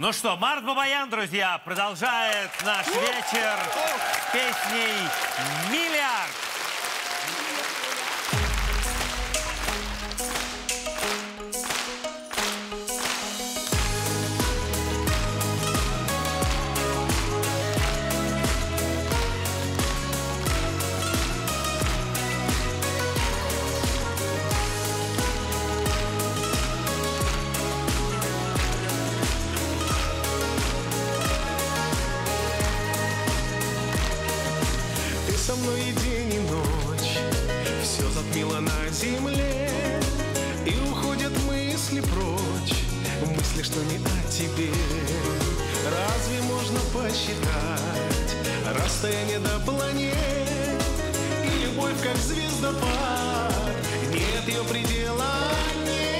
Ну что, Марат Бабаян, друзья, продолжает наш вечер с песней «Миллиард». Со мной и день, и ночь, все затмило на земле, и уходят мысли прочь, мысли, что не о тебе. Разве можно посчитать расстояние до планет, и любовь, как звездопад, нет ее предела, нет.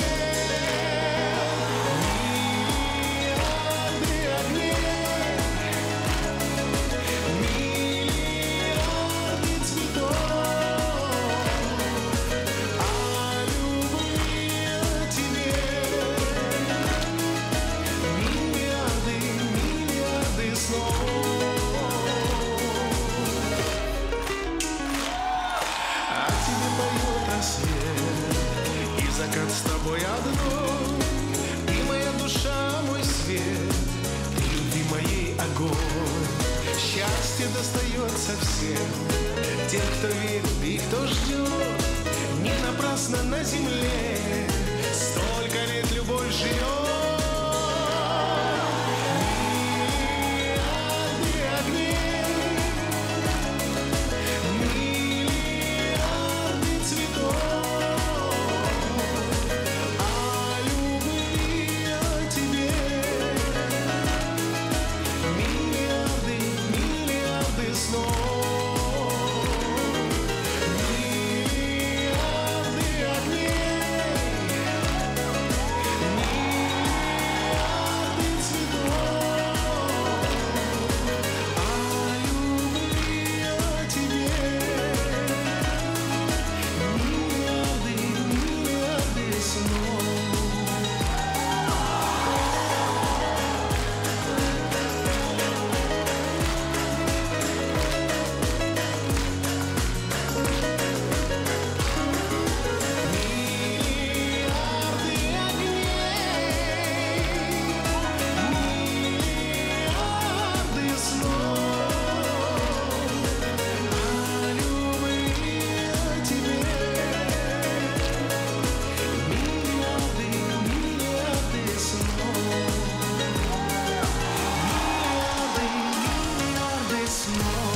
Закат с тобой одной, и моя душа, мой свет, ты любви моей огонь. Счастье достается всем, тем, кто верит и кто ждет. Не напрасно на земле столько лет любовь живет. Small.